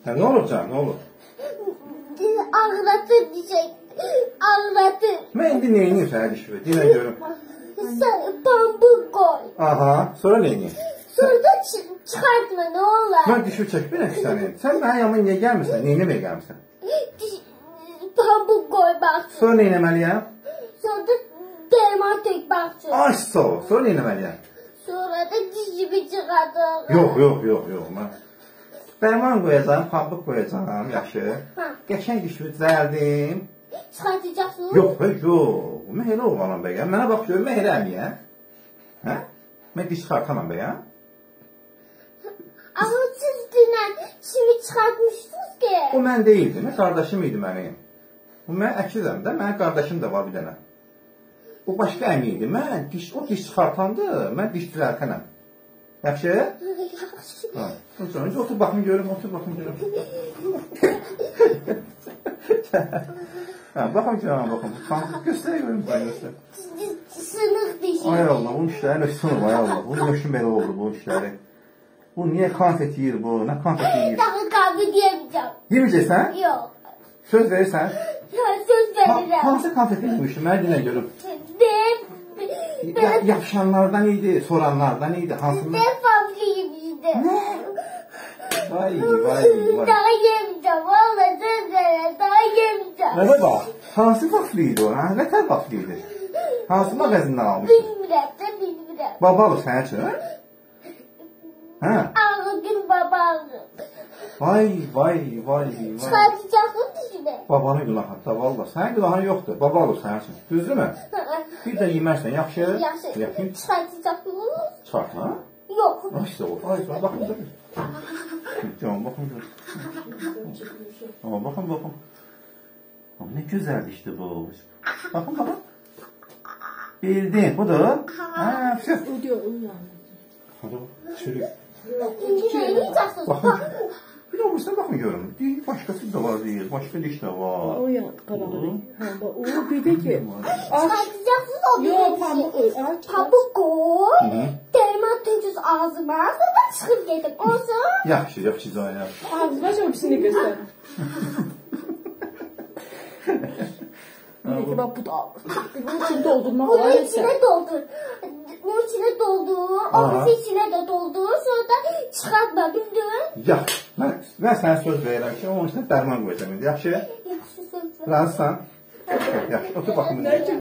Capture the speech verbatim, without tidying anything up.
Hə, nə olur canım, nə olur? Ağlatır diyecek. Ağlatır. Mən indi neyiniyim sənə dişimi? Dinə görüm. Sen pambuk koy. Aha, sonra neyiniyim? Sonra da çı- çıkartma ne olur. Mən dişimi çəkmirəm ki səni. Sən mənə yanıma niyə gəlmirsən? Neyinəməyə gəlmirsən? Diş- Pambuk koy baksın. Sonra neyinəməliyəm? Sonra da derman tek baksın. Ay, sağ ol. Sonra neyinəməliyəm? Sonra da dişimi çıkartır. Yox, yox, yox, yox. Mən dərman qoyacağım, pambıq qoyacağım, yaxşı. Ha. Qəşəng dişimi düzəldim. Çıkartacaksın. Yox, yox. Mən elə oğlanam bəyəm. Mənə bax görüm, mən elə əmiyəm. Hə? Mən diş çıxartamam bəyəm. Ama siz dünden şimdi çıkartmışsınız ki. O mən deyildi, mən qardaşım idi mənim. Bu mən əkizəm də, mənim qardaşım da var bir dənə. O başqa əmi idi. Mən diş, o diş çıxartandı, mən diş düzəltənəm. Yaxşı? Ha. Önce otur baxım görüm, otur baxım görüm. Ha, baxım görüm, baxım. Tanıdık göstər görüm, ben göstər. Sınık dişi. Ay Allah, bunun işləri nə sınır, ay Allah. Bunun üçün belə oldu bu işləri. Bu niyə konfet yiyir bu, nə konfet yiyir? Daha kahve diyemeyeceğim. Yemeyeceksən? Yok. Söz verirsən? Ya söz Ha, veririm. hansı konfet yemişsin, mən dinlə görüm. Ben, Ya, ben, yapışanlardan idi, soranlardan idi, hansından? ben fabriyim işte. Vay, vay, vay. Daha yemeyeceğim. Valla söz veririm. Daha yemeyeceğim. Nədə bax, hansı vaxtlı idi o, ha? Nə tər vaxtlı idi? Hansı mağazindən almışsın? Bilmirəm de bilmirəm. Babalı sənin üçün, ha? Hə? Ağzın babağın. Vay, vay, vay, vay. Çıkartacaksın dişini. Babanın günahı hatta, valla. Sənin günahın yoxdur, babalı sənin üçün. Düzdürmü? Bir də yemərsən, yaxşı? Yaxşı. Yapayım. Çıkartacaksınız. Çıxart, ha? Yok. Ay, sağ ol. Ay, sağ ol. Baxın, baxın. Canım, baxın, gör. Ama baxın, baxın. Ama nə gözəl işdi bu. Baxın, baxın. Bildin, budur. Ha, fişək. O diyor, onu yani. Hadi bak, çürük. Şimdi ne yiyeceksiniz? Baxın. Bir de olmuşsa baxın görün. Deyil, başqası da var deyil. Başqa diş də var. O ya, qarağı. Ha, bak, o bir de ki. Aç. Çıkartacaksınız o bir Yok, dişi. pamuk koy, aç. Pamuk koy. Hı. Derman tüncüz ağzıma. Sonra çıkıp yedim. Ondan sonra Yaxşı, yaxşı can, yaxşı. Ağzına şöpsünü göster. Bir de bak bu da ağır. Bunun için doldurmak onun var ya sen. içine doldur. Onun içine doldur. Aha. Onun içine de doldur. Sonra da çıkartma bildin. Yaxşı. Mən, mən sənə söz verirəm ki, onun içində dərman qoyacam indi. Yaxşı? Yaxşı söz ver. Razısan? Yaxşı, otur baxın.